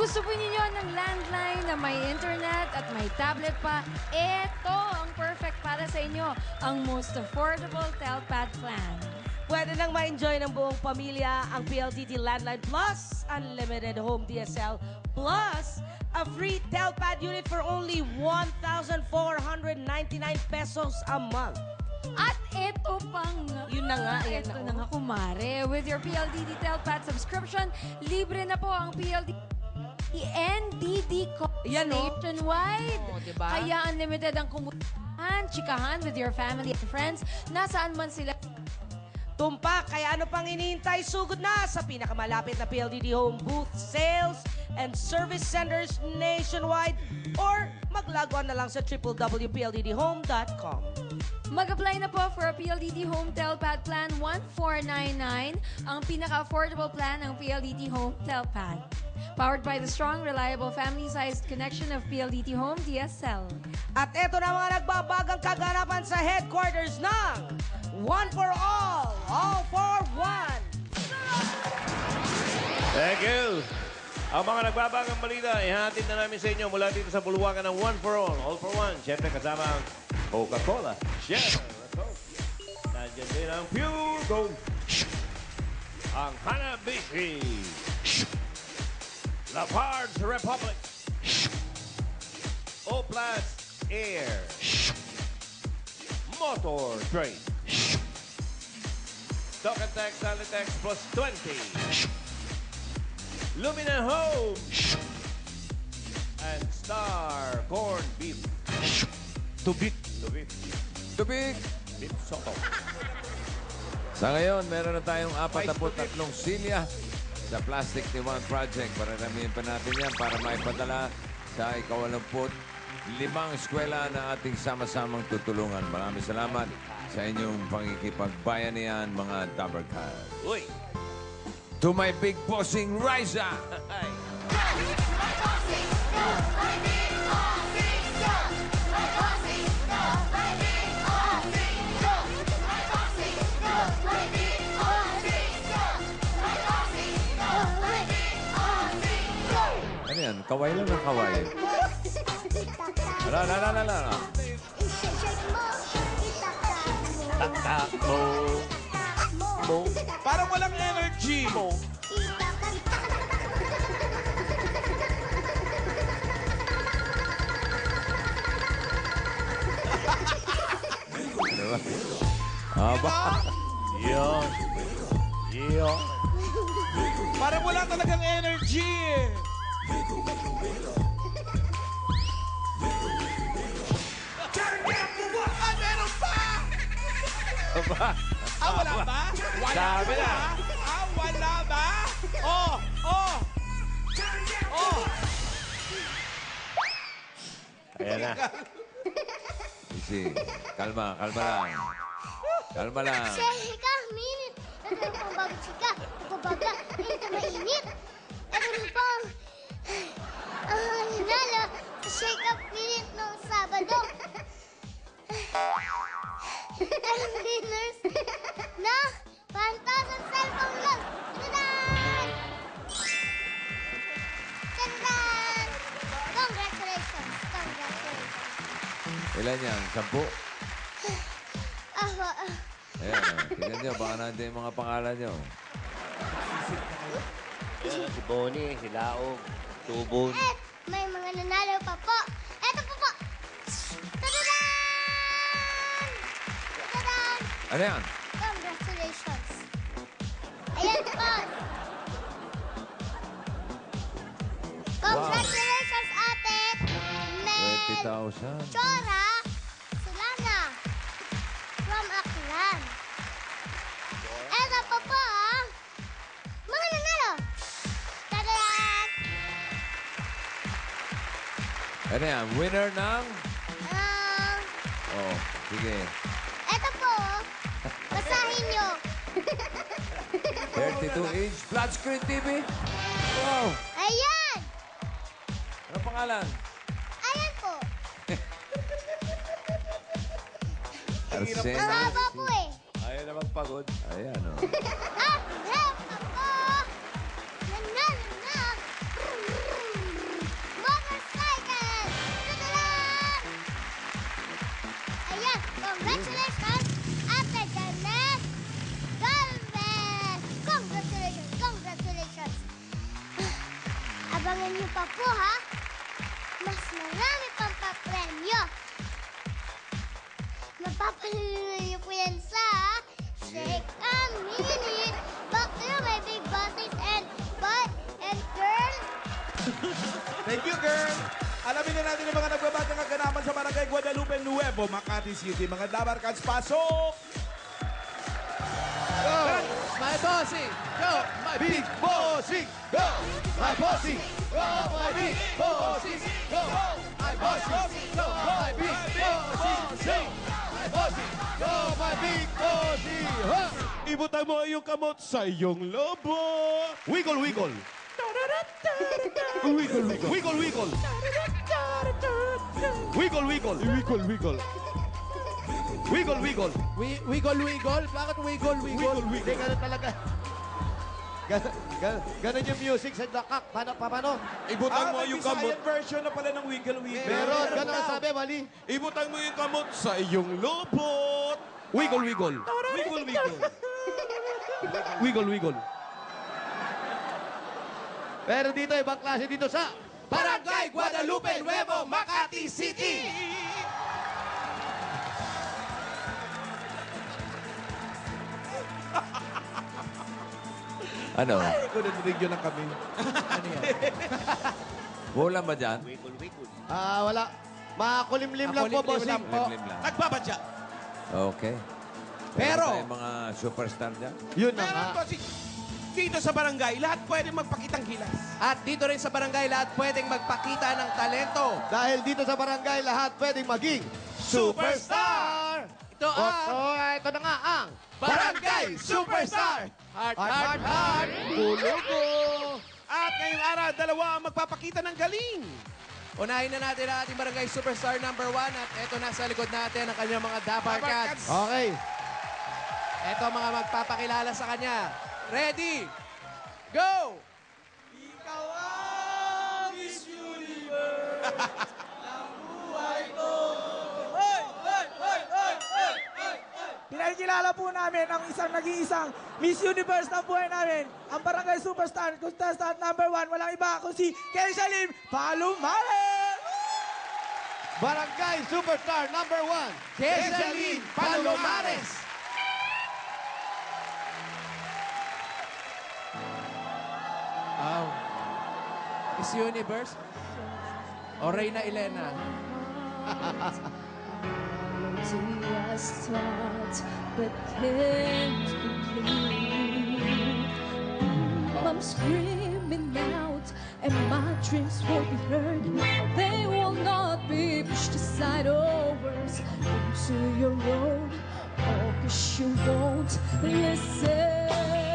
gusto po ninyo ng landline na may internet at may tablet pa, ito ang perfect para sa inyo. Ang most affordable Telpad plan. Pwede nang ma-enjoy ng buong pamilya ang PLDT Landline Plus, Unlimited Home DSL Plus, a free Telpad unit for only 1,499 pesos a month. At ito pang... Yun na nga. Yan Ito na nga, kumare. With your PLDT Telpad subscription, libre na po ang PLDT NDD Yan, no? nationwide. Oh, diba? Kaya unlimited ang kumuhan, chikahan with your family and friends. Nasaan man sila. Tumpak, kaya ano pang hinihintay? Sugod na sa pinakamalapit na PLDT Home Booth Sales and Service Centers nationwide or maglagwan na lang sa www.pldthome.com. Mag-apply na po for a PLDT Home Telpad Plan 1499, ang pinaka-affordable plan ng PLDT Home Telpad. Powered by the strong, reliable, family-sized connection of PLDT Home DSL. At eto na mga nagbabagang kaganapan sa headquarters ng One for All for One. Thank you. Ang mga nagbabagang balita, ihatid na namin sa inyo mula dito sa bulwagan ng One for All for One. Siyempre kasama ang Coca-Cola. Siyempre, nandiyan din ang Pure Gold. Ang Hanabishi. La Paz Republic. Oplast Air. Motor Trade. Stock and Tax, Alitex plus 20. Lumina Home. And Star Corn Beef. Tubig. Beef. Tubig. Beef Soto. Sa ngayon, meron na tayong 43 silya sa Plastic Tiwan Project. Pararamihin pa natin yan para maipadala sa ika-85 eskwela na ating sama-samang tutulungan. Maraming salamat sa inyong pangikipagbayanihan, mga Dabarkad. Uy! To my big bossing, Riza! Ay! Ano yan? Kaway lang ng kaway. Ala. Tak mo. Mo. Parang walang energy. Mo. Ano ba? Haba. Yon. Yon. Parang wala talagang energy eh. Ah, meron pa! Haba. Wala ba? Wala Sabi ba? na. Wala ba? Oh! Ayan na. Easy. Kalma lang. Kalma lang. Sika, minute. Ito yung pambagot sika. Nagbabaga. Ito mainit. Ito rin pang... Ang hinala. Shake up minute noong Sabado. Ang winners na 1,000 cellphone lang. Tadaan! Tadaan! Congratulations. Ilan yan? 10? Ah, Ayan, tingnan nyo. Baka nandiyan yung mga pangalan nyo. Ayan, si Bonnie, si Laog, Tubon. At may mga nanalo pa po. Eto po. Tadaan! Tadaan! Ano yan? Congratulations. Ayan po. Congratulations, ate. Mel 20,000. Chora Solana from Aklan. Eto po. Mga nanalo. Tadaan! Ano yan? Winner ng... Oh, sige. Eto po. Basahin nyo. 32-inch flat screen TV. Wow! Ayan. Ano pangalan? Ayan po. Arsena. Ang haba po eh. Ayaw na magpagod. Ayan, oh. At help ako. Nanalo na. Congratulations, Ate Janet Galvez! Congratulations, congratulations! Abangan niyo pa po, ha? Mas marami pang papremyo. Mapapalala niyo po yan sa Shake a Minute. Back to you, my big bosses and boy and girl. Thank you, girl. Alamin na natin yung mga nagbabati ng kaganapan sa Barangay Guadalupe Nuevo, Makati City. Mga Dabarkans, pasok! Go! My bossy! Go! My big bossy! Go! My bossy! Go! My big bossy! Go! My bossy! Go! My big bossy! My bossy! Go! My big bossy! Ibutang mo yung kamot sa iyong lobo. Wiggle, wiggle. Wiggle, wiggle. Wiggle, wiggle. Wiggle, wiggle. Wiggle, wiggle. Wiggle, wiggle. Wiggle, wiggle? Bakit wiggle, wiggle? Wiggle, wiggle. Ganun talaga. Ganun yung music sa dakak. Paano? Ibutang mo yung kamot. May version na pala ng wiggle, wiggle. Meron, ganun ang sabi, mali. Ibutang mo yung kamot sa iyong lobot. Wiggle, wiggle. Wiggle, wiggle. Wiggle, wiggle. Pero dito, ibang klase dito sa Barangay Guadalupe Nuevo, Makati City! Ano? Ikaw narinig yun ng kami. Wala ba dyan? wala. Makulimlim lang po, bossing. Makulimlim lang po. Limlim lang. Nagbabadya. Okay. Pero- Meron tayong mga superstar dyan? Yun na nga. Meron po dito sa barangay, lahat pwede magpakitang gilas. At dito rin sa barangay, lahat pwedeng magpakita ng talento. Dahil dito sa barangay, lahat pwedeng maging superstar! Ito ang Ito na nga ang Barangay Superstar! Heart! Bulugo! At ngayong araw, dalawa ang magpapakita ng galing. Unahin na natin ang ating Barangay Superstar number 1 at eto na sa likod natin ang kanyang mga Dabar Cats. Okay. Eto ang mga magpapakilala sa kanya. Ready? Go! Ikaw ang Miss Universe ng buhay ko. Pinakikilala po namin ang isang nag-iisang Miss Universe ng buhay namin, ang Barangay Superstar contestant number 1, walang iba kung si Keisha Palumales! Barangay Superstar number 1. Kesaline Palomares! Wow. Miss Universe? O Reyna Elena? I start, but can't believe I'm screaming out, and my dreams won't be heard. They will not be pushed aside or worse into your road. Oh, 'cause you won't listen.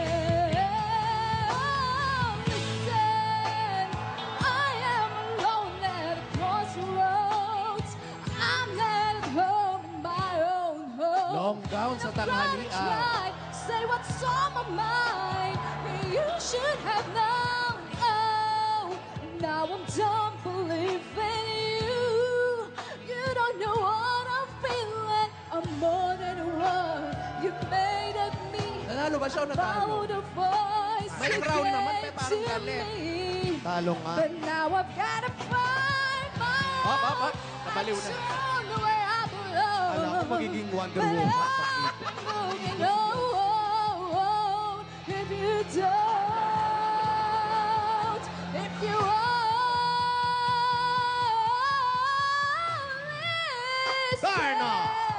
Listen, I am alone at a crossroads. I'm not at home in my own home. Long gown sa tanghalian. Try, say what's on my mind. You should have known. Oh, now I'm done believing you. You don't know what I'm feeling. I'm more than what you made of me. Nanalo ba siya o natalo? About a voice May you crown naman, gave may parang to galit. me. Talo nga. But now I've got to find my Hop. Nabaliw na. own where I belong. Alam ko magiging Wonder But Woman. I'm moving on if you don't. If you Darna!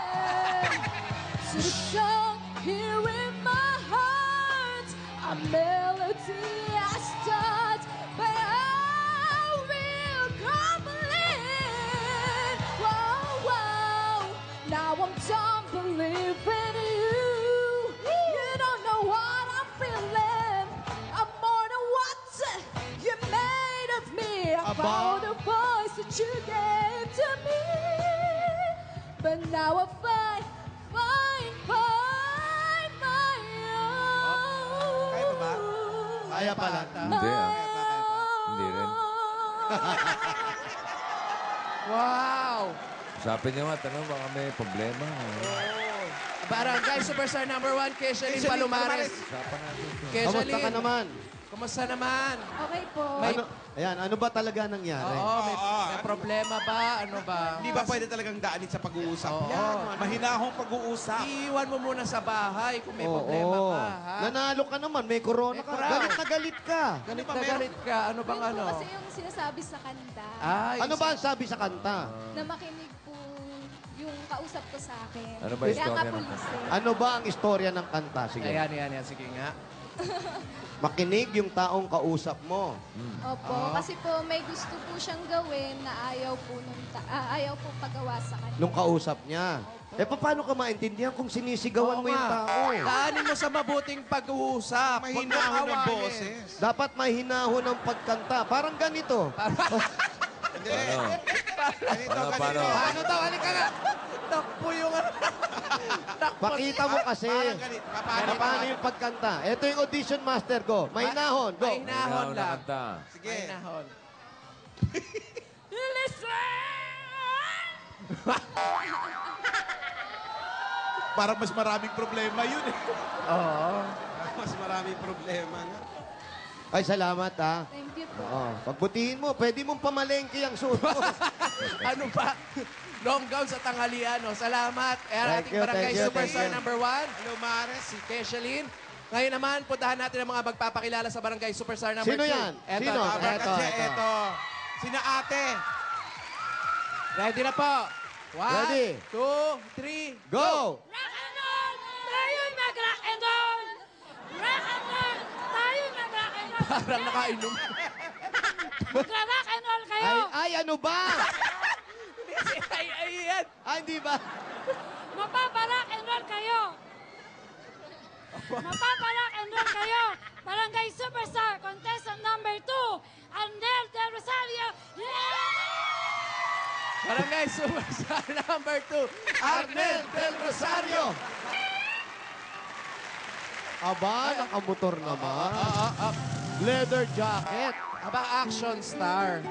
to the song here in my heart, a melody I start, but I will complete. Whoa. Now I'm done believing you. You don't know what I'm feeling. I'm more than what you made of me. About the voice that you gave to me. But now I find my own. Kaya pa ba? Kaya pala. Hindi Hindi rin. Wow! Usapin niyo nga, tanong baka may problema. Barangay Superstar number 1, Keshaline Palomares. Usapan natin. Kamusta ka naman? Kumusta naman? Okay po. Ayan, ano ba talaga nangyari? Oo, may problema ba? Ano ba? Hindi ba pwede talagang daanin sa pag-uusap? Oo. Yan, mahinahong pag-uusap. Iiwan mo muna sa bahay kung may problema Oo. ka, ha? Nanalo ka naman, may corona May ka. corona. Galit na galit ka. Galit na galit ka. Ano bang Yun ano? po kasi yung sinasabi sa kanta Ay, Ano ba ang sabi sa kanta? na makinig po yung kausap ko sa akin. Ano ba Kaya istorya nga ng pulis eh. Ano ba ang istorya ng kanta? Sige. Ayan. Sige nga. Makinig yung taong kausap mo. Opo, kasi po may gusto po siyang gawin na ayaw po pagawa sa kanya. Nung kausap niya. Eh, paano ka maintindihan kung sinisigawan mo yung tao? Daanin mo sa mabuting pag-uusap. Huwag mo Mahinahon ng awayin. boses. Dapat may hinahon ng pagkanta. Parang ganito. Hindi. Paano? Paano daw? Halika nga. Takpo yung ano. Pakita mo kasi. Parang ganito. Paano yung pagkanta? Ito yung audition master ko. May hinahon. Go. Mahinahon Ikaw lang. nakanta. Sige. Mahinahon. Parang mas maraming problema yun eh. Oo. Mas maraming problema nga. Ay, salamat ha. Thank you po. Oo. Pagbutihin mo, pwede mong pamalengke ang suot mo. Ano pa? Long gown sa tanghalian. No? Salamat. Thank Ating you, barangay thank you, superstar thank you. number 1. Hello, Mares. Si Keshaline. Ngayon naman, puntahan natin ang mga magpapakilala sa barangay superstar number 2. Sino yan? Sino? Eto. Sina ate. Ready na po. 1, Ready. 2, 3. Go! Rock and roll! Tayo mag-rock and roll! Rock and roll! Tayo mag-rock and roll! Parang nakainom. Magra-rock and roll kayo! Ay, ano ba? Ay, yan. Ay, hindi ba? Mapaparock and roll kayo! Mapaparock and roll kayo! Barangay Superstar, contestant number 2, Arnel Del Rosario! Barangay superstar number 2. Arnel Del Rosario! Aba, nakamotor naman. Leather jacket. Aba, action star.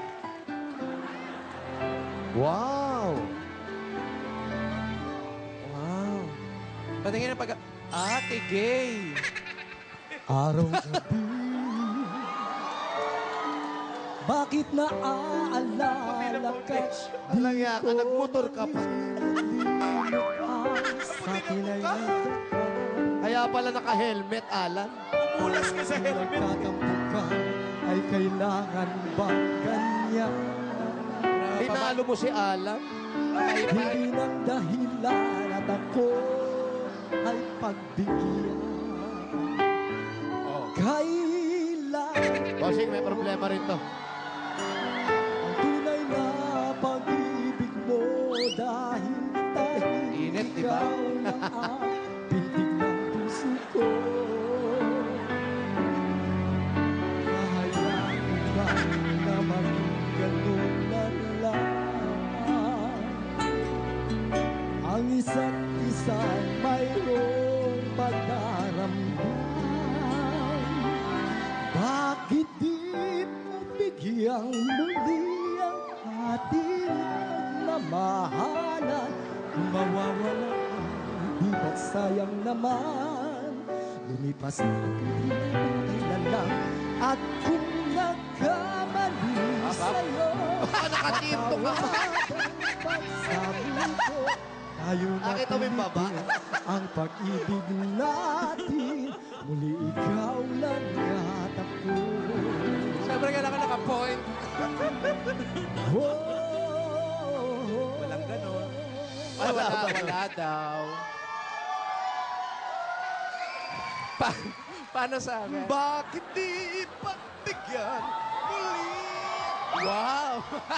Wow! Wow. Patingin ang pag... Ate gay. Araw-gabi, bakit naaalala ka? Alang ya ka, nagmotor ka pa. Sa kilay na Kaya pala naka-helmet, Alan. Umulas ka sa helmet. nagtatampo ka, ay kailangan ba ganyan? Tinalo mo si Alan. Hindi ng dahilan at ako ay pagbigyan. Kailangan Bossing, may problema rin to. ang tunay na pag-ibig mo dahil Init, di ba? ikaw na ang pitig ng puso ko. Kahayaan ba na maging ganun na lang ang isa't isang mayroong pagdaramdam? Bakit di mo bigyang muli ang ating namahalan? Kung mawawala ang di ba't sayang naman? Lumipas na kailan lang. At kung nagkamali sa'yo, Nakatinto ka pa. pagsabi ko, tayo Nakita mo yung baba? ang pag-ibig natin. Muli ikaw lang at ako. Siyempre kailangan naka-point. Walang ganon. Ay, wala daw. Paano sa akin? Bakit di pagbigyan muli? Wow!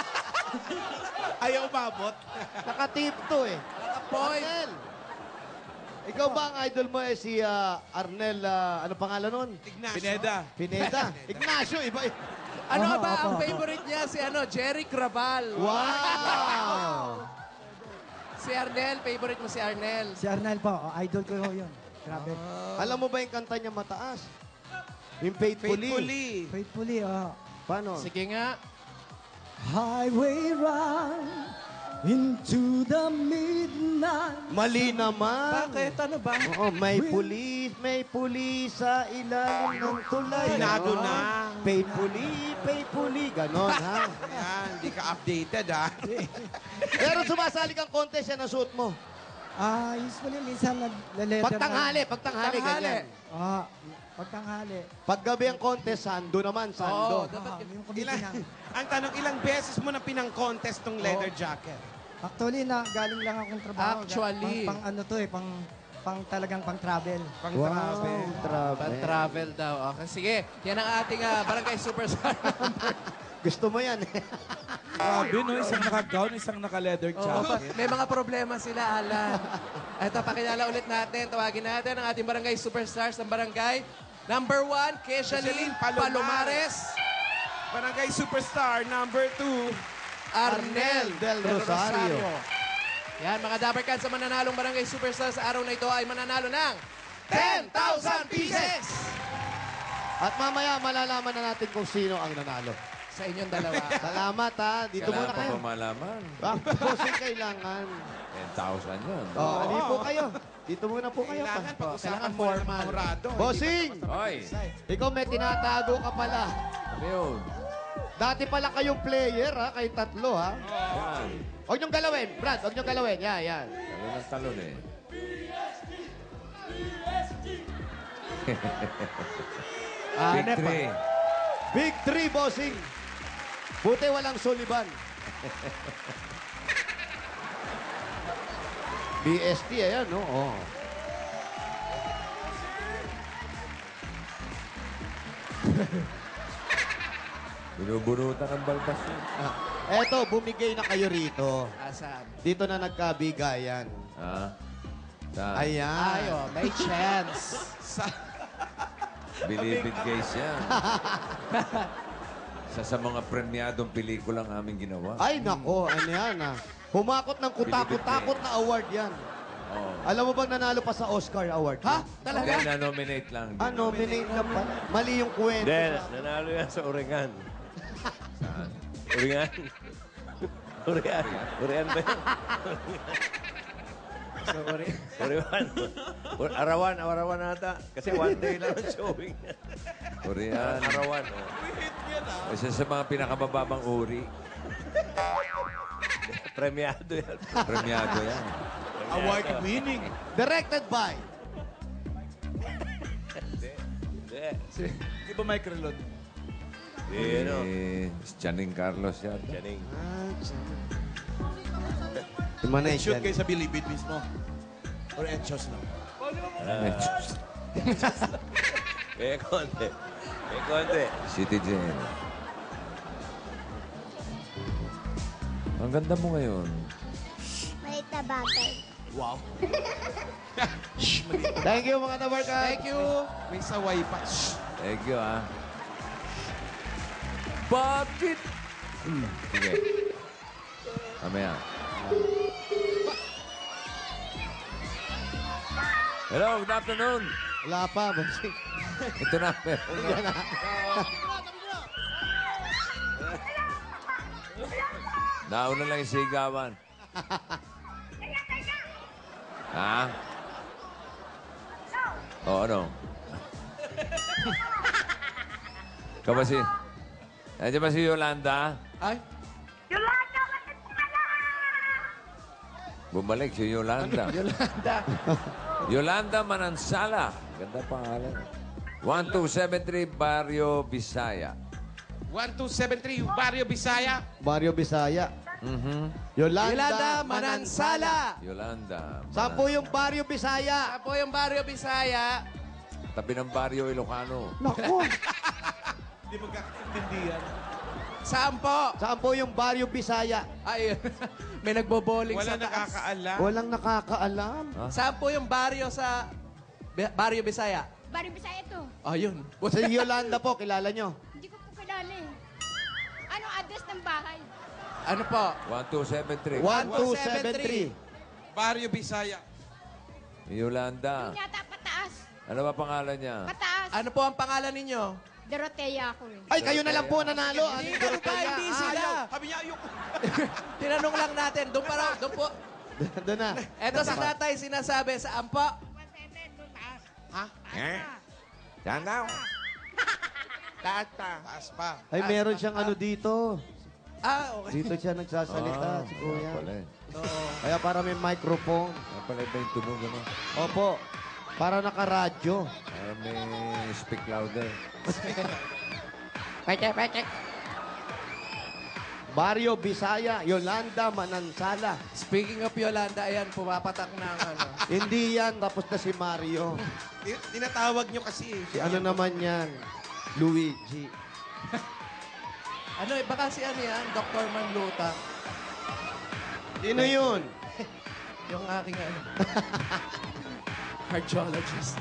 Ayaw umabot. Nakatip to eh. Naka-point. Arnel! Ikaw ba ang idol mo eh si Arnel, ano pangalan nun? Ignacio. Pineda. Pineda. Ignacio, iba eh. Ano ba ang favorite niya? Si Jerry Craval. Wow! Si Arnel, favorite mo si Arnel. Si Arnel po, idol ko yun. Grabe. Alam mo ba yung kanta niya mataas? Yung Faithfully. Faithfully, Paano? Sige nga. Highway run, Into the midnight. Mali naman. Bakit? Ano ba? Oo, may pulis sa ilalim ng tulay. Pinado Ganon. na. Faithfully, ganon, ha? Yan, hindi ka updated, ha? Pero sumasali kang contest yan ang suot mo. Usually minsan nag-letter Pagtanghali, ganyan. Pagtanghali. Paggabi ang contest, sando naman, sando. Yung kumikinang. Ang tanong, ilang beses mo na pinang-contest tong leather jacket? Actually, galing lang akong trabaho. Actually. Pang ano to eh, pang talagang pang-travel. Pang-travel. Pan-travel daw. Okay, sige. Yan ang ating Barangay Superstar. Gusto mo yan, eh. Grabe, no? Isang naka-gown, isang naka-leather jacket. May mga problema sila, Alan. Ito, pakilala ulit natin. Tawagin natin ang ating Barangay Superstars ng Barangay. Number 1, Keshaline Palomares. Barangay Superstar, number 2. Arnel Del Rosario. Yan, mga Dabarkans sa mananalong Barangay Superstars sa araw na ito ay mananalo ng 10,000 pieces! At mamaya, malalaman na natin kung sino ang nanalo. Sa inyong dalawa. Salamat, ha? Dito muna Kailangan pa kayo. ba malaman? Bossing, kailangan. 10,000 yun. Hindi po kayo. Dito muna po kayo. Kailangan pag-usapan mo ng mga orado. Bossing! Hoy! Ikaw may tinatago ka pala. Ano yun? Dati pala kayong player, ha? Kayong tatlo, ha? Yan. Huwag niyong galawin. Brad, huwag niyong galawin. Yan. Talon ng talon eh. Big three. Big 3, bossing. Buti walang Sullivan. BST, ayan, no? Oh. Binubunutan ng balbas yun. Eto, bumigay na kayo rito. Asan? Dito na nagkabigayan. Ha? Saan? Ayan. Ayo, may chance. Bilibid guys yan. Sa mga premyadong pelikulang aming ginawa. Ay, nako, ano yan, ha? Humakot ng kutakot-takot na award yan. Oo. Alam mo bang nanalo pa sa Oscar Award? Ha? Talaga? Hindi, na-nominate lang. Nominate ka pa. Mali yung kwento. Then, nanalo yan sa Oregon. Saan? Oregon? Oregon ba yun? Oregon. Arawan ata. Kasi one day lang ang showing. Korean. Arawan. Isa sa mga pinakamababang uri. Premiado yan. Premyado yan. Award-winning. Directed by. Hindi. Di ba Mike Relon? Ano? Channing Carlos yan. Janing. Shoot kayo sa Bilibid mismo. Or Enchos lang. May konti. May konti. City Jail. Ang ganda mo ngayon. Maliit na bagay. Wow. Thank you, mga Dabarkans. Thank you. May saway pa. Shh. Thank you, ah. Bakit? Sige. Mamaya. Hello, good afternoon. Wala pa, bossing. Ito na, meron na. Nauna lang yung sigawan. Ha? O, ano? Ikaw ba si... Nandiyan ba si Yolanda? Ay, Bumalik si Yolanda. Yolanda. Yolanda Manansala. Ganda pangalan. 1273 Barrio Bisaya. 1273, Barrio Bisaya. Barrio Bisaya. Yolanda, Yolanda Manansala. Yolanda. Saan po yung Barrio Bisaya? Ako yung Barrio Bisaya. Tabi ng Barrio Ilocano. Naku. Hindi magkakaintindihan. Saan po? Saan po yung Barrio Bisaya? Ay, may nagboboling Wala sa taas. nakakaalam. Walang nakakaalam. Saan po yung barrio sa... Barrio Bisaya? Barrio Bisaya to. Ayun. Si Yolanda po, kilala nyo? Hindi ko po kilala eh. Anong address ng bahay? Ano po? 1273. 1273. Barrio Bisaya. Yolanda. Yata pataas. Ano ba pangalan niya? Pataas. Ano po ang pangalan ninyo? Dorotea ako eh. Ay, kayo na lang po nanalo. Hindi ka ba? Hindi sila. Sabi niya, ayoko. Tinanong lang natin. Doon pa raw. Doon po. Doon na. Eto si tatay sinasabi sa ampo. Yan daw. Taas pa. Ay, meron siyang ano dito. Ah, okay. Dito siya nagsasalita, si Kuya. Pala eh. Kaya para may microphone. Pala iba yung tunog, ano? Opo. Para nakaradyo. Para may speak louder. Barrio Bisaya, Yolanda Manansala. Speaking of Yolanda, ayan, pumapatak na ang ano. Hindi yan, tapos na si Mario. Tinatawag niyo kasi. Si ano naman yan? Luigi. Ano, baka si ano yan, Dr. Manluta. Sino yun? Yung aking ano, cardiologist.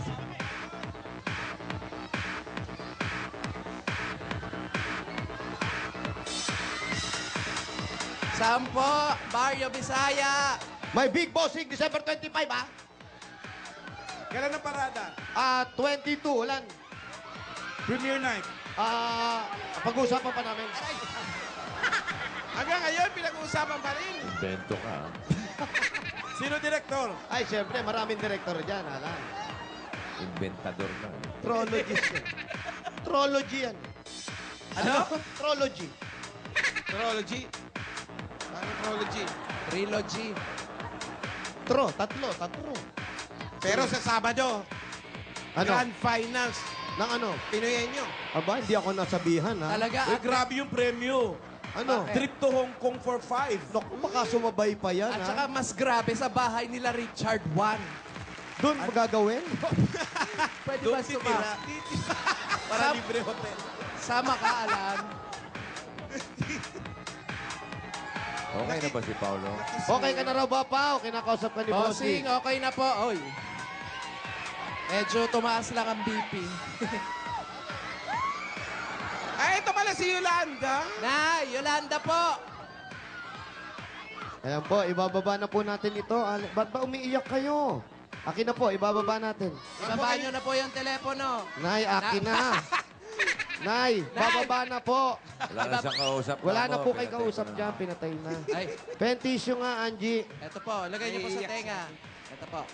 Sampo, Barrio Bisaya. May Big Bossing, December 25, ah? Kailan ang parada? 22, ulan. Premiere night. Pag-uusapan pa namin. Hanggang ngayon, pinag-uusapan pa rin. Invento ka. Sino direktor? Ay, siyempre, maraming director dyan, ala. Inventador ka. Trologist yan. Trology yan. Ano? Trology. Trilogy. Ano trilogy? Trilogy. Tatlo. Pero sa Sabado, Ano? Grand Finals, Nang ano? Pinoyenyo. Aba, hindi ako nasabihan, ha? Talaga, Uy, grabe yung premyo. Ano? Bakit? Trip to Hong Kong for 5. Naku, baka sumabay pa yan, at ha? saka mas grabe sa bahay nila Richard 1. Doon magagawin? Pwede Doon ba titira. Para Sam- libre hotel. Sama ka, Alan. Okay na ba si Paolo? Okay ka na raw ba, Pao? Kinakausap ka ni Bossing, Bossing. okay na po. Oy. Medyo tumaas lang ang BP. Ay, ito pala si Yolanda. Nay, Yolanda po. Ayan po, ibababa na po natin ito. Ba't ba umiiyak kayo? Akin na po, ibababa natin. Ibaba nyo na po yung telepono. Nay, akin na. Nay, bababa na po. Wala na siyang kausap. Wala na mo, po kay pinatay kausap ko na. dyan, pinatay na. Ay, Pen tissue nga, Angie. eto po. Lagay nyo po sa tenga. Eto po.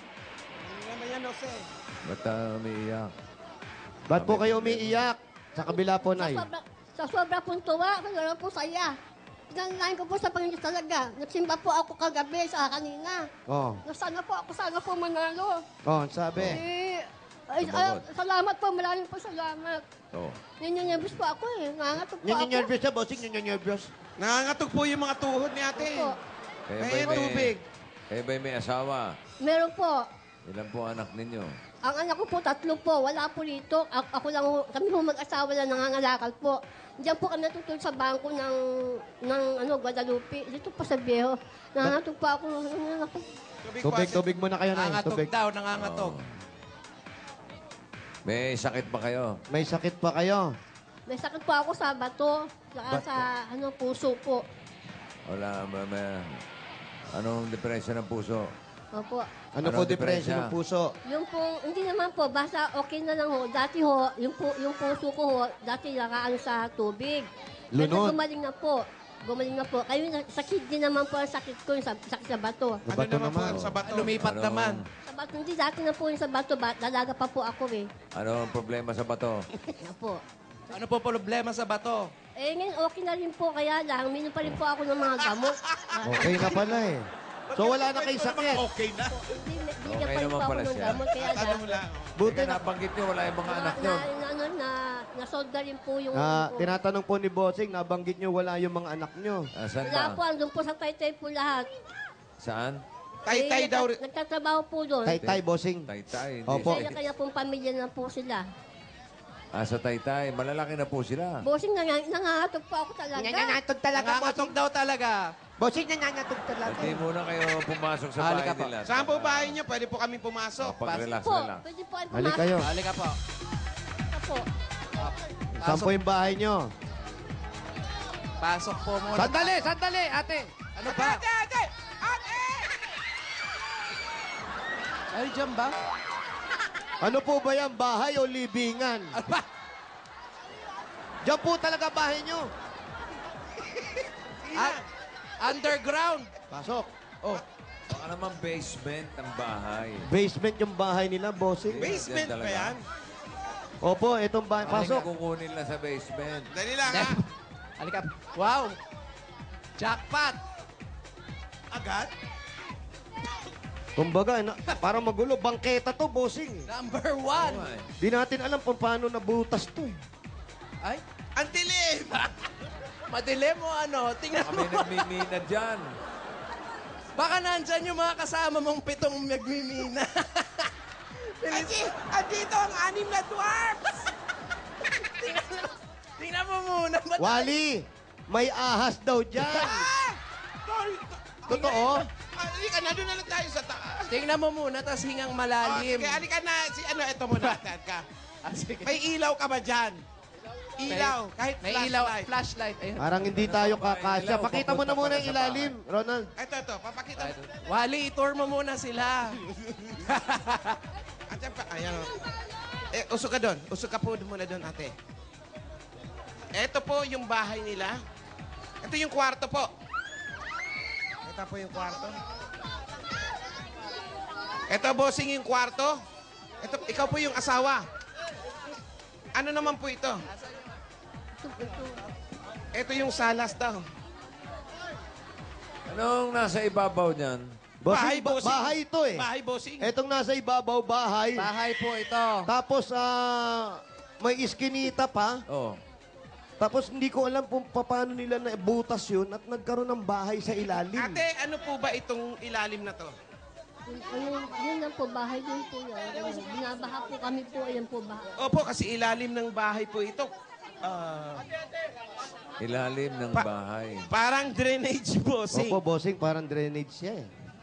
Ba't umiiyak? Ba't po kayo umiiyak? Sa kabila po, Nay. Sa sobra pong tuwa, kaya po saya. Pinanalain ko po sa Panginoon talaga. Nagsimba po ako kagabi sa kanina. Oh, Sana po manalo. sabi. Salamat po, maraming po salamat. Oo. Ninyanyabis po ako eh. Nangangatog po ako. Nyanyanyerbiyos siya, Bossing, nyanyanyerbiyos. Nangangatog po yung mga tuhod ni ate. Opo. Kaya May tubig. Kaya ba'y may asawa? Meron po. Ilan po anak ninyo? Ang anak ko po, 3 po. Wala po rito. Ako lang, kami po mag-asawa lang nangangalakal po. Diyan po kami natutulog sa bangko ng Guadalupe. Dito po sa Viejo. Nangangatog po ako. Tubig muna kayo, Nay. Nangangatog Tubig. daw, nangangatog. Oo. May sakit ba kayo? May sakit pa kayo? May sakit po ako sa bato. Saka sa puso po. Wala, anong depression ng puso? Opo. Ano po depression ng puso? Yung pong, hindi naman po, basta okay na lang ho. Dati ho, yung puso ko ho, dati nakaano sa tubig. Lunod. Pero gumaling na po. Kayo, sa kidney naman po ang sakit ko, yung sakit sa bato. Sa Ano bato naman po naman. sa bato? Lumipat Ano? naman. Sa bato, hindi dati na po yung sa bato, dalaga pa po ako eh. Ano ang problema sa bato? Yan po. Ano po problema sa bato? Eh, ngayon okay na rin po, kaya lang, minum pa rin po ako ng mga gamot. Okay na pala eh. So wala na kayo sakit. Okay na. Bigyan Okay pa rin naman po ako pala ng siya. gamot, kaya lang. Tanong lang. Buti Buti na. nabanggit nyo, wala yung mga anak nyo. Nasolda rin po yung... Tinatanong po ni Bossing, nabanggit nyo wala yung mga anak nyo. Asan Wala ba? po, andun po sa Taytay po lahat. Saan? Tay-tay daw. Nagtatrabaho po doon. Tay-tay, Bossing. Taytay. Opo. Kaya pong pamilya na po sila. Sa Taytay. Malalaki na po sila. Bossing, nangangatog po ako talaga. Nangangatog talaga, Nangangatog daw talaga. Bossing, nangangatog talaga. Hindi muna kayo pumasok sa Halika bahay po. nila. Saan po bahay niyo? Pwede po kami pumasok. Pag-relax Po, na lang. pwede po ay Hali pumasok kayo. Halika po. po. Saan po yung bahay nyo? Pasok po muna. Sandali, ate. Ano ba? Ate! Ay, dyan ba? Ano po ba yan? Bahay o libingan? Ano ba? Diyan po talaga bahay nyo. Underground. Pasok. Oh, Baka naman basement ng bahay. Basement yung bahay nila, bossing. Basement ba yan? Opo, itong bahay. Pasok. Pasok. Kukunin lang sa basement. Dali lang, ha? halika. Wow. Jackpot. Agad? Kumbaga, parang magulo. Bangketa to, bossing. Number 1. Di natin alam kung paano nabutas to. Ay, Ang dilim! madilim mo ano. Tingnan Kami mo. nagmimina dyan. Baka nandyan yung mga kasama mong 7 nagmimina. Andito ang 6 na dwarfs! tingnan mo muna. Wally, may ahas daw dyan. Sorry. Totoo? Halika na, doon na lang tayo sa taas. Tingnan mo muna, tapos hingang Oh, malalim. sige, halika na. Ito muna, atan ka. Sige. May ilaw ka ba dyan? Ilaw, kahit May flashlight. ilaw, flashlight. Ayun. Parang hindi tayo kakasya. ilaw, Pakita mo na papunta muna pala yung sa ilalim, Ronald. Ito, papakita mo. Wally, itour mo muna sila. Andiyan pa, ayan o. Usok ka doon. Usok ka po muna doon, ate. Ito po yung bahay nila. Ito yung kwarto po. Ito po yung kwarto. Ito, bossing yung kwarto. Ito, ikaw po yung asawa. Ano naman po ito? Ito yung salas daw. Anong nasa ibabaw niyan? Bahay, bossing. Bahay ito eh. Bahay, bossing. Etong nasa ibabaw, bahay. Bahay po ito. Tapos, may iskinita pa. Oh. Tapos, hindi ko alam kung paano nila nabutas yun at nagkaroon ng bahay sa ilalim. Ate, ano po ba itong ilalim na to? Yun lang po, bahay din po yan. Binabaha po kami po, ayan po bahay. Opo, kasi ilalim ng bahay po ito. Ilalim ng Pa- bahay. Parang drainage, bossing. Opo, bossing, parang drainage siya eh.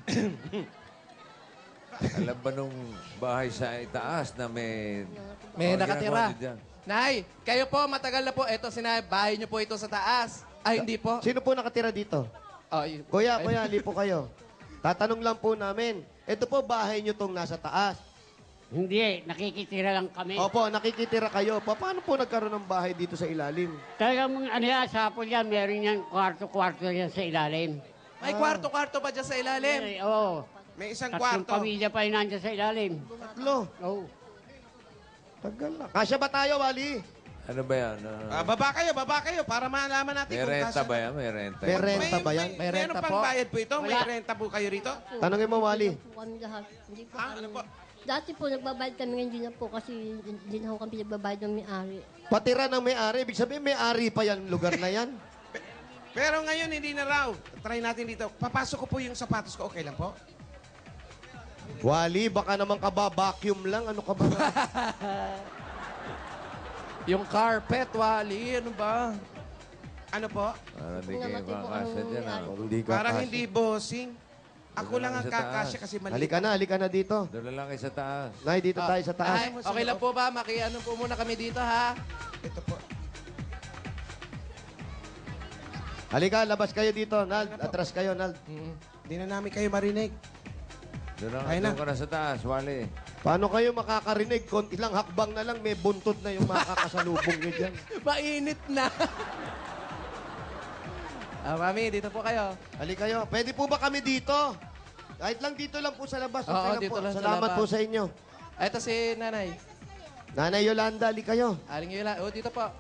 Alam ba nung bahay sa itaas na may... May Oh, nakatira. ginagawa niyo dyan? Nay, kayo po, matagal na po. Ito, bahay niyo po ito sa taas. Ay, hindi po. Sino po nakatira dito? Oh, yun. Kuya, ali po kayo. Tatanong lang po namin. Ito po bahay nyo tong nasa taas. Hindi, nakikitira lang kami. Opo, nakikitira kayo. Paano po nagkaroon ng bahay dito sa ilalim? Talagang ano yan, sa hapon yan, meron yan kwarto-kwarto yan sa ilalim. May kwarto-kwarto pa dyan sa ilalim. Ay, oo. May isang Tatlong kwarto. pamilya pa yun nandyan sa ilalim. Tatlo. Oo. Tagal na. Kasya ba tayo, Wally? Ano ba yan? Baba kayo para malaman natin May kung renta kasya. ba yan? May renta. May renta ba yan? May Meron renta pang po? bayad po ito? May Wala. renta po kayo rito? Tanongin mo, Wally. Po kami lahat. Hindi po kami. Ano po? Dati po nagbabayad kami ngayon, hindi na po kasi hindi na ho kami nagbabayad ng may-ari. Patira ng may-ari. Ibig sabihin, may-ari pa yan lugar na yan. Pero ngayon, hindi na raw. Try natin dito. Papasok ko po yung sapatos ko. Okay lang po? Wally, baka naman ka ba vacuum lang? Ano ka ba? Yung carpet, Wally. Ano ba? Ano po? Parang hindi kayo Namatay po makasya ang dyan. ah. may-ari. Hindi ka Parang kasya. hindi bossing. Ako Doon lang lang ang sa taas. kakasya kasi mali. Halika na dito. Doon na lang kayo sa taas. Nay, dito tayo sa taas. Ay, okay lang po ba? Makiano po muna kami dito, ha? Ito po. Halika, labas kayo dito, Nald. Atras kayo, Nald. Hindi na namin kayo marinig. Doon ka na sa taas, Wally. Paano kayo makakarinig? Konti lang hakbang na lang, may buntod na yung makakasalubong nyo dyan. Mainit na. Mami, dito po kayo. Halika kayo. Pwede po ba kami dito? Kahit lang dito lang po sa labas. Oo, Okay lang dito po. lang sa Salamat labas. po sa inyo. Ito si nanay. Nanay Yolanda, halika kayo. Aling Yola. Oh, dito po.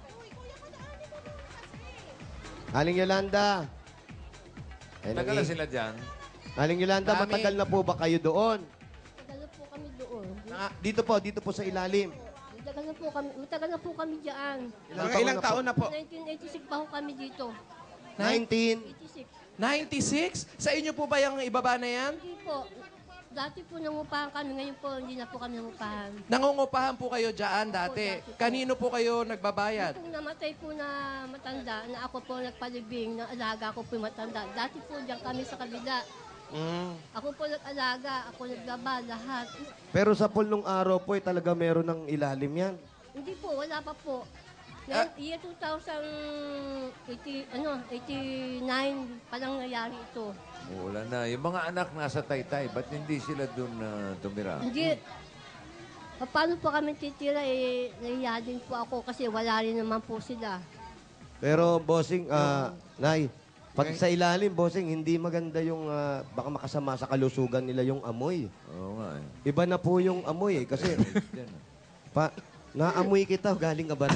Aling Yolanda. Ay, Tagal na sila dyan. Aling Yolanda, Mami. matagal na po ba kayo doon? Matagal na po kami doon. Dito po sa ilalim. Matagal na po kami dyan. Ilang taon na po? 1986 pa ho kami dito. 19. 86. 96? Sa inyo po ba yung ibaba na yan? Hindi po. Dati po nangupahan kami. Ngayon po, hindi na po kami nangupahan. Nangungupahan po kayo dyan dati. Kanino po kayo nagbabayad? Kung namatay po na matanda, na ako po nagpalibing, na alaga ko po yung matanda. Dati po diyan kami sa kabila. Ako po nag-alaga, ako naglaba, lahat. Pero sa pool nung araw po, talaga meron ng ilalim yan. Hindi po, wala pa po. Ngayon, year 2089 pa lang nangyari ito. Wala na. Yung mga anak nasa Taytay, ba't hindi sila doon tumira? Hindi. Paano po kami titira? Nahiya din po ako kasi wala rin naman po sila. Pero, bossing, Nay, pag sa ilalim, bossing, hindi maganda yung baka makasama sa kalusugan nila yung amoy. Oo nga eh. Iba na po yung amoy eh. Kasi, naamoy kita, galing ka ba?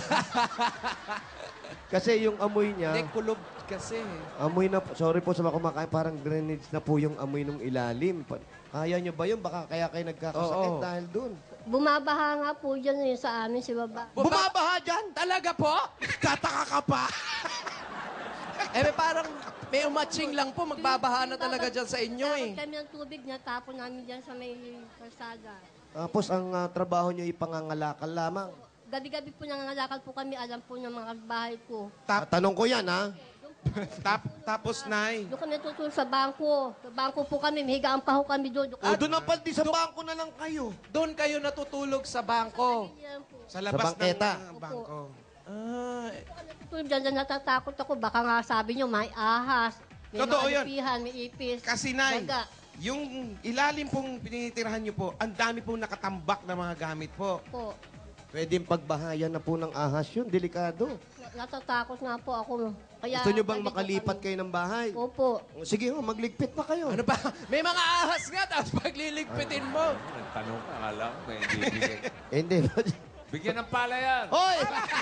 Kasi yung amoy niya, Hindi, kulob kasi. amoy na, sorry po sa mga kumakain, parang drainage na po yung amoy ng ilalim. Kaya nyo ba yun? Baka kaya kayo nagkakasakit Oo. dahil dun. Bumabaha nga po dyan sa amin si baba. Bumabaha dyan! Talaga po? Tataka ka pa. Parang may umatching lang po. Magbabaha na talaga dyan sa inyo eh. Tapos kami ng tubig na tapon namin dyan sa may kalsada. Tapos ang trabaho nyo ipangangalakal lamang. Gabi-gabi po nangangalakal po kami, alam po ng mga bahay ko. Tanong ko yan, ha? Tapos, Nay. Doon kami tutulog sa bangko. Sa bangko po kami, mahigaan pa ho kami doon. O, doon ang paldi sa bangko na lang kayo. Doon kayo natutulog sa bangko. Sa labas bangketa. ng bangko. Tulog dyan, natatakot ako. Baka nga sabi nyo, may ahas. May Totoo mga yun. lupihan, may ipis. Kasi, Nay, Daga. yung ilalim pong pinitirahan nyo po, ang dami pong nakatambak na mga gamit po. Po. Pwedeng pagbahayan na po ng ahas yun. Delikado. Natatakot nga po ako. Kaya, Gusto nyo bang nandito makalipat kami. kayo ng bahay? Opo. O, sige, magligpit na kayo. Ano ba? May mga ahas nga, tapos pagliligpitin mo. Nagtanong ka, alam ko, may hindi bigay. Hindi. Bigyan ng palayan. Hoy!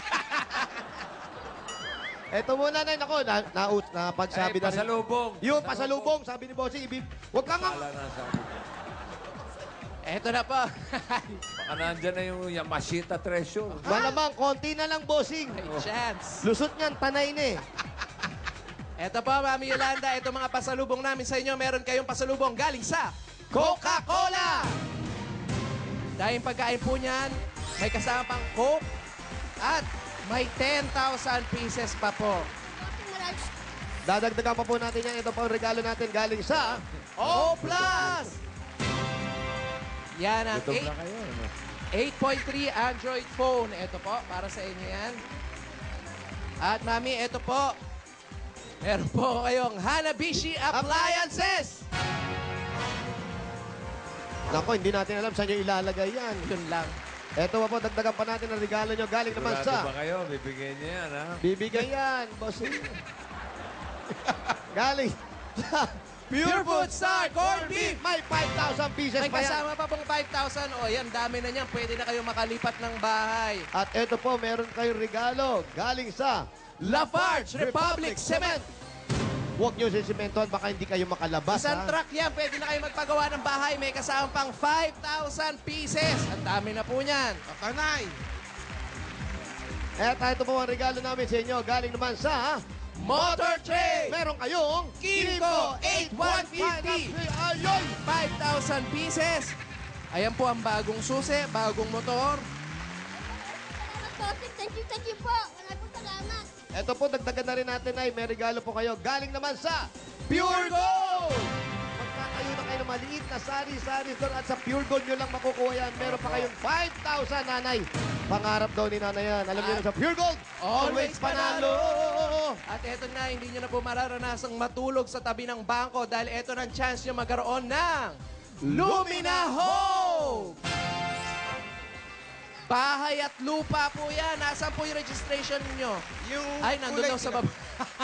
Eto muna na, nako, napagsabi Ay, na rin. pasalubong. Yung pasalubong, sabi ni Bossing, huwag ka nga. Pala na sa... Eto na po. Baka nandyan na yung Yamashita Treasure. Malamang, konti na lang, Bossing. May chance. Lusot niyan, tanay na eh. Eto po, Mami Yolanda, ito mga pasalubong namin sa inyo. Meron kayong pasalubong galing sa Coca-Cola! Dahil pagkain po niyan, may kasama pang Coke at may 10,000 pieces pa po. Dadagdagan pa po natin yan. Ito po ang regalo natin galing sa... O Plus! Yan ang Gutom na kayo. Ano? 8.3 Android phone. Ito po, para sa inyo yan. At Mami, ito po. Meron po kayong Hanabishi Appliances. Nako, hindi natin alam saan nyo ilalagay yan. Yun lang. Ito pa po, dagdagan pa natin ang regalo nyo. Galing naman Sigurado sa... ba kayo? Bibigyan niya yan, ha? Bibigay yan, Bossing. Galing sa... Pure Food Star Corned Beef. May 5,000 pieces May pa yan. kasama pa pong 5,000. O, yan, dami na niyan. Pwede na kayo makalipat ng bahay. At ito po, meron kayong regalo galing sa Lafarge Republic Cement. Huwag nyo sisimentohan, baka hindi kayo makalabas. Isang ha? truck yan. Pwede na kayo magpagawa ng bahay. May kasama pang 5,000 pieces. Ang dami na po niyan. Tanay. At ito po ang regalo namin sa inyo. Galing naman sa... Motor Trade. Meron kayong... Kimco 8150. Ayoy! 5,000 pieces. Ayan po ang bagong susi, bagong motor. Thank you po. Wala po salamat. Ito po, dagdagan na rin natin ay may regalo po kayo. Galing naman sa... Pure Gold! Magkakayo na kayo ng maliit na sari-sari store at sa Pure Gold nyo lang makukuha yan. Meron pa kayong 5,000, nanay. Pangarap daw ni nanay yan. Alam niyo na sa Pure Gold, Always panalo! At eto na, hindi nyo na po mararanasang matulog sa tabi ng bangko dahil eto ng chance nyo magkaroon ng Lumina Home! Bahay at lupa po yan. Nasaan po yung registration nyo? Yung Ay, nandun kulay daw sa baba.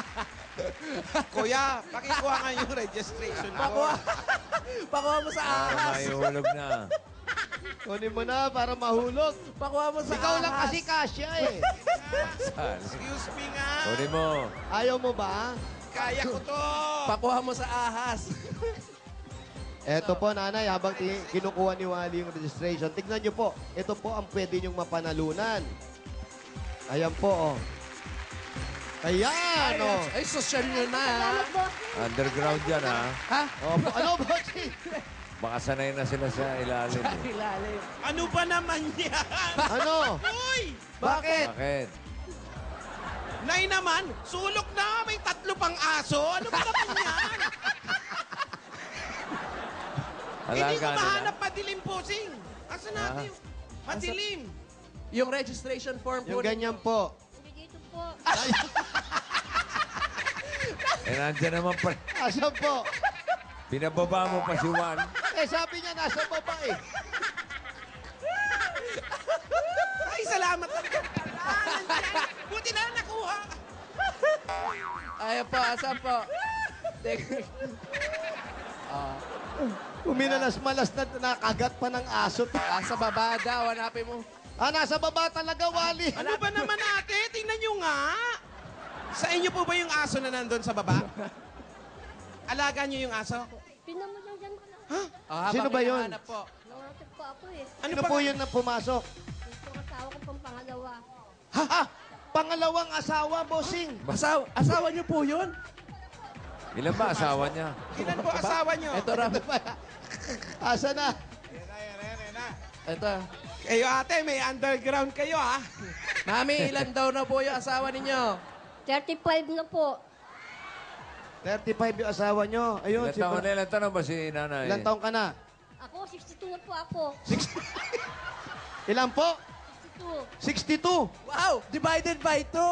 Kuya, pakikuha nga yung registration ko. Pakuha mo sa ahas. May hulog na. Kunin mo na para mahulog. Pakuha mo sa Ikaw ahas. lang kasi kasya eh. Excuse me nga. Kunin mo. Ayaw mo ba? Kaya ko to. Pakuha mo sa ahas. Eto po, nanay, habang kinukuha ni Wally yung registration, tignan nyo po, ito po ang pwede nyong mapanalunan. Ayan po, oh. Ayan, oh. Ay, social nyo na. Salamat po. Underground yan, ha? Ha? Oh, ano ba, si? Baka sanay na sila sa ilalim. Eh. Ilalim. Ano ba naman yan? Ano? Uy! Bakit? Bakit? Nay naman, sulok na. May 3 pang aso. Ano ba naman yan? Hindi ko Alaga mahanap madilim posing. Asa natin? Madilim. Yung registration form po. Yung ganyan po. Hindi dito po. Eh, nandyan naman pa. Asan po? Binababa mo pa si Juan. Eh, sabi niya, nasa baba eh. Ay, salamat talaga. Buti na nakuha. Ayan po, asan po? Uminalas-malas na nakagat pa ng aso. Sa baba daw, hanapin mo. Nasa baba talaga, Wally. Ano ba naman ate? Tingnan nyo nga. Sa inyo po ba yung aso na nandun sa baba? Alaga nyo yung aso? Tingnan mo lang dyan ko lang. Sino ba yun? hinahanap po. Nangatid po ako eh. Ano po yun na pumasok? Yung asawa ko pang pangalawa. Pangalawang asawa, bossing. Asawa niyo po yun? Ilan ba asawa niya? Ilan po asawa nyo? Ito raw. Asa na? Ito. Kayo ate, may underground kayo ha? Mami, ilan daw na po yung asawa ninyo? 35 na po. 35 yung asawa nyo. Ayun, Ilan taon ba si nanay? Ilan taong ka na? Ako, 62 na po ako. Ilan po? 62. 62. Wow! Divided by 2!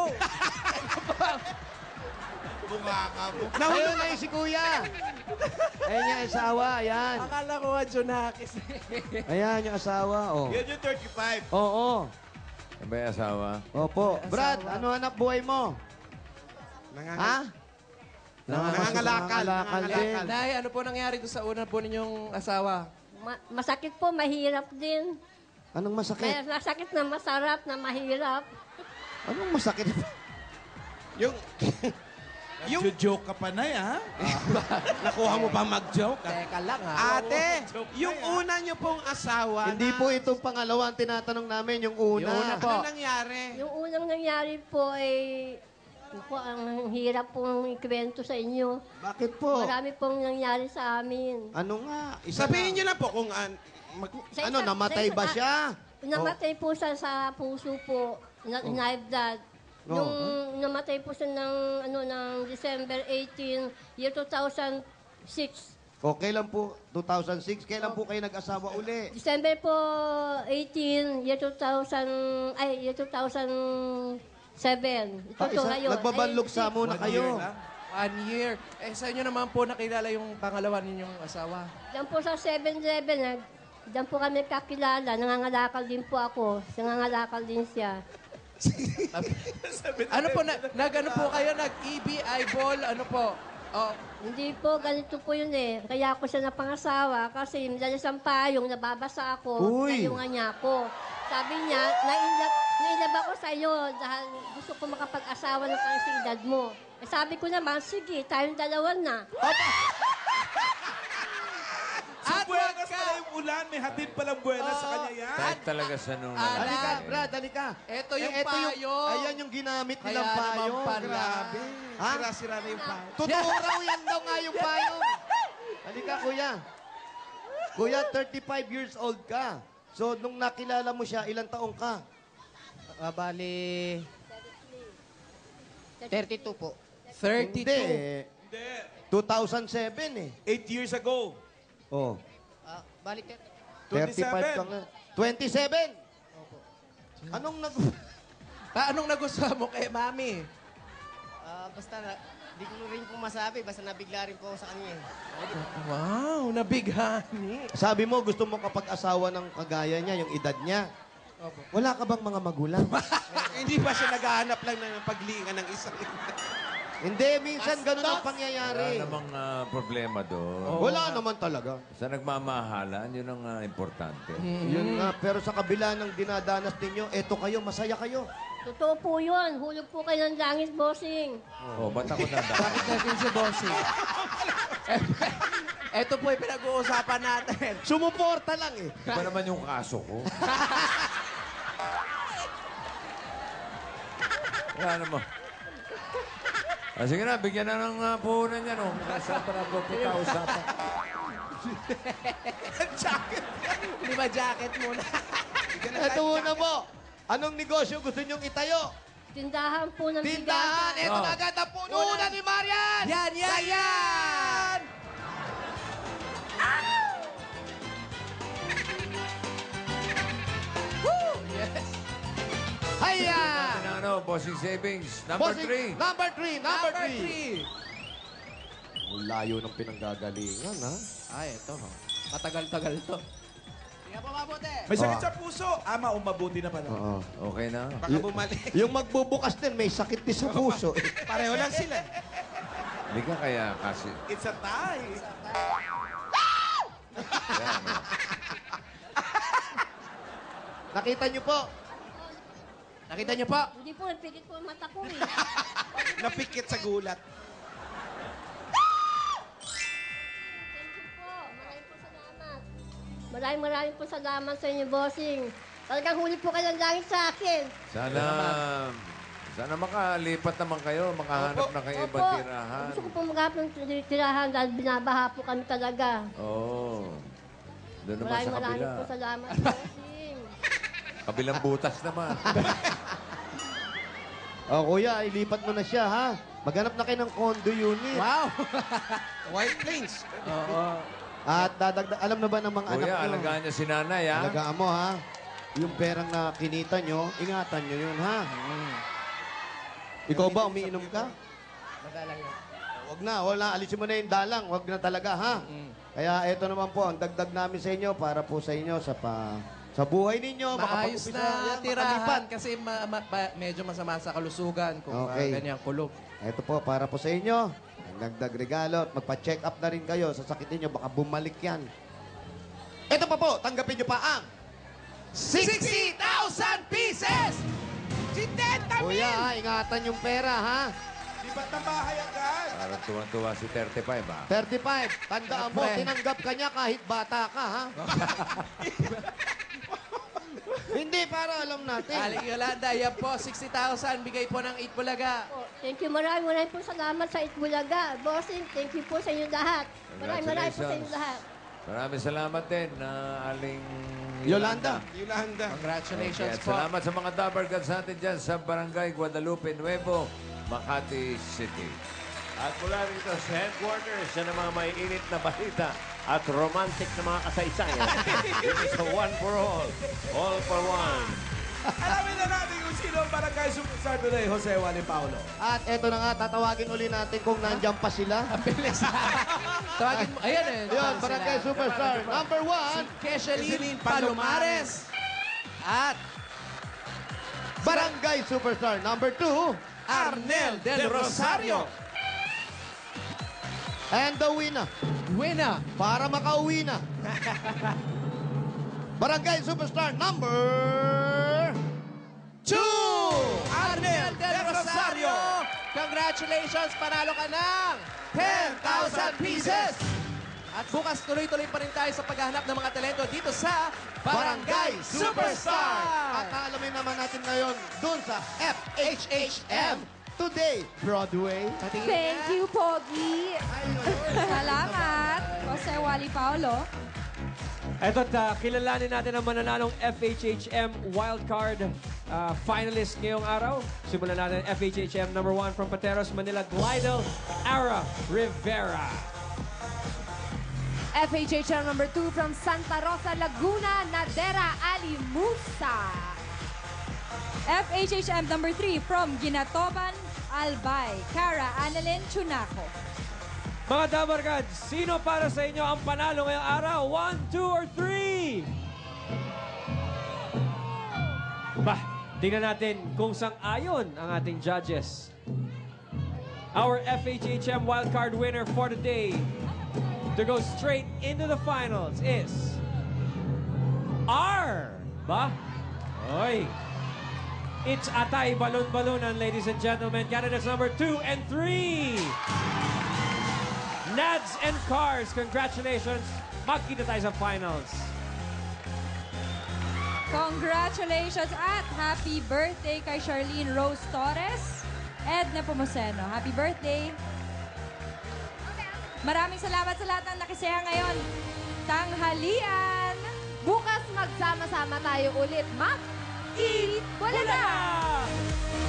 Ayun na yung si kuya. Ayun yung asawa, ayan. Akala ko nga Junakis. Ayan yung asawa, oh. Yan yung 35. Oo. Ano ba yung asawa? Opo. Brad, ano hanap buhay mo? Ha? Nangangalakal. din. Nay, ano po nangyari doon sa una po ninyong asawa? Masakit po, mahirap din. Anong masakit? Masakit na masarap na mahirap. Anong masakit? Yung joke ka pa na ha? Nakuha mo pa mag-joke? Teka lang ha. Ate, yung una nyo pong asawa Hindi po itong pangalawa ang tinatanong namin, yung una. Yung una po. Ano nangyari? Yung unang nangyari po ay... Ako, ang hirap pong ikwento sa inyo. Bakit po? Marami pong nangyari sa amin. Ano nga? Sabihin nyo na po kung namatay ba siya? Namatay po siya sa puso po. High blood. Nung namatay po siya ng December 18, year 2006. Okay lang po, 2006. Kailan po kayo nag-asawa uli? December po 18, year 2007. Ito to ngayon. Nagbabanlugsa muna kayo. 1 year. Sa inyo naman po nakilala yung pangalawa ninyong asawa. Diyan po sa 7-Eleven, diyan po kami kakilala. Nangangalakal din po ako. Nangangalakal din siya. Ano po, nag-ano po kayo? Nag-EBI ball? Ano po? Oh, Hindi po, ganito po yun eh. Kaya ako siya napangasawa kasi dahil sa payong, nababasa ako. Uy! Payungan niya ako. Sabi niya, nainlab ako sa iyo dahil gusto ko makapag-asawa ng pangsidad mo. Eh, sabi ko naman, sige, tayong dalawa na. at Buenas pala yung ulan. May hatid palang buenas sa kanya yan. Kahit talaga sa nung Halika, Brad, halika. Ito yung Ito payong. Ayan yung ginamit Kaya nilang naman payong. pala. Grabe. Ha? Sira-sira na yung payo. Totoo raw yan daw nga yung payong. Halika, kuya. Kuya, 35 years old ka. So, nung nakilala mo siya, ilang taong ka? Bali, 32 po. 32. Hindi. 2007 eh. 8 years ago. Oh. Bali, 35 ka nga. 27? Anong nag... Anong nagustuhan mo kay Mami? basta, di ko rin po masabi. Basta nabigla rin po ako sa kanya. Wow, nabighani. Sabi mo, gusto mo kapag-asawa ng kagaya niya, yung edad niya. Wala ka bang mga magulang? Hindi ba siya naghahanap lang ng pagliingan ng isang Hindi, minsan ganun ang Wala pangyayari. namang problema doon. Wala naman talaga. Sa nagmamahalan, yun ang importante. Yun nga, pero sa kabila ng dinadanas ninyo, eto kayo, masaya kayo. Totoo po yun. Hulog po kayo ng langit, bossing. Oh, ba't ako nandang? Bakit natin si Bossing? Ito po yung pinag-uusapan natin. Sumuporta lang eh. Iba naman yung kaso ko. Wala naman. Sige na, bigyan na ng puhunan yan. Oh. Saan pa na po usapan? Jacket. Di ba jacket muna? Eto muna po. Anong negosyo gusto nyong itayo? Tindahan po ng Tindahan! bigasan. Eto na agad ang pununan ni Marian! Yan, yan, yan! Woo! Yes. Hiya! Ano, bossing savings. Number 3. Number 3! Number 3! 3. Ang layo ng pinanggagalingan, ha? Ay, ito. Matagal-tagal to. May sakit sa puso. Ama, mabuti na pala. Oo. Okay na? Baka bumalik. Yung magbubukas din, may sakit din sa puso. Pareho lang sila. Hindi ka kaya kasi... It's a tie. Nakita niyo po. Nakita niyo po. Hindi po, nagpikit po ang mata ko eh. Napikit sa gulat. Maraming po salamat sa inyo, bossing. Talagang huli po kayo ng langit sa akin. Sana makalipat naman kayo, makahanap na kayo ibang tirahan. Gusto ko po maghanap ng tirahan dahil binabaha po kami talaga. Oo. Doon naman sa Maraming kabila. po salamat, bossing. Kabilang butas naman. Kuya, ilipat mo na siya, ha? Maghanap na kayo ng condo unit. Wow! White Plains. At dadagdag, alam na ba ng mga anak Kuya, nyo? alagaan niya si nanay, ha? Alagaan mo, ha? Yung perang na kinita nyo, ingatan nyo yun, ha? Ikaw ba, umiinom ka? Madalang yan. Wag na. Alisin mo na yung dalang. Wag na talaga, ha? Kaya eto naman po, ang dagdag namin sa inyo para po sa inyo sa buhay ninyo. Maayos makapag-umpisa na yan, tirahan makalipat. kasi medyo masama sa kalusugan kung Okay. ganyang kulog. Ito po, para po sa inyo. Ang dagdag regalo. Magpa-check up na rin kayo sa sakit ninyo. Baka bumalik yan. Ito pa po, tanggapin nyo pa ang 60,000 pieces! Si Teta Kuya, ha, ingatan yung pera, ha? Di ba't ng bahay agad? Parang tuwan-tuwa si 35, ha? 35. Tandaan mo, tinanggap ka niya kahit bata ka, ha? Hindi, para alam natin. Aling Yolanda, yan po, 60,000. Bigay po ng Itbulaga. Thank you, maraming po salamat sa Itbulaga. Bossing, thank you po sa inyo lahat. Maraming po sa inyo lahat. Maraming salamat din, Aling Yolanda. Yolanda. Congratulations At po. salamat sa mga Dabber Gods natin dyan sa Barangay Guadalupe Nuevo, Makati City. At mula rito sa headquarters, yan ang mga may init na balita at romantic na mga kasaysayan. Dito sa One for All for One. Alamin na natin kung sino ang barangay superstar today, Jose Wally Paulo. At eto na nga, tatawagin uli natin kung nandyan pa sila. Tawagin mo. Ayan eh. Yun, Barangay Superstar. Number 1, Kesheline Palomares. At Barangay Superstar. Number 2, Arnel Del Rosario. and the winner. Winner. Para makauwi na. Barangay Superstar number 2! Arnel Del Rosario! Congratulations! Panalo ka ng 10,000 pieces! At bukas tuloy-tuloy pa rin tayo sa paghahanap ng mga talento dito sa Barangay Superstar! At alamin naman natin ngayon dun sa FHHM Today Broadway. Thank you, Pogi. Salamat, Jose Wally Paulo. Eto't kilalanin natin ang mananalong FHHM Wildcard finalist ngayong araw. Simulan natin FHHM number 1 from Pateros, Manila, Glidel Ara Rivera. FHHM number 2 from Santa Rosa, Laguna, Nadera Alimusa. FHHM number 3 from Ginatoban, Albay, Cara Annalyn Chunaco. Mga Dabber Gods, sino para sa inyo ang panalo ngayong araw? 1, 2, or 3? Bah, tingnan natin kung sang-ayon ang ating judges. Our FHHM wildcard winner for the day to go straight into the finals is R. Ba? Oy. It's Atay Balon-Balonan, ladies and gentlemen. Candidates number 2 and 3. Nads and Cars, congratulations. Magkita tayo sa finals. Congratulations at happy birthday kay Charlene Rose Torres, Edna Pomoseno. Happy birthday. Maraming salamat sa lahat ng nakisaya ngayon. Tanghalian! Bukas magsama-sama tayo ulit. Mag-eat! Wala na!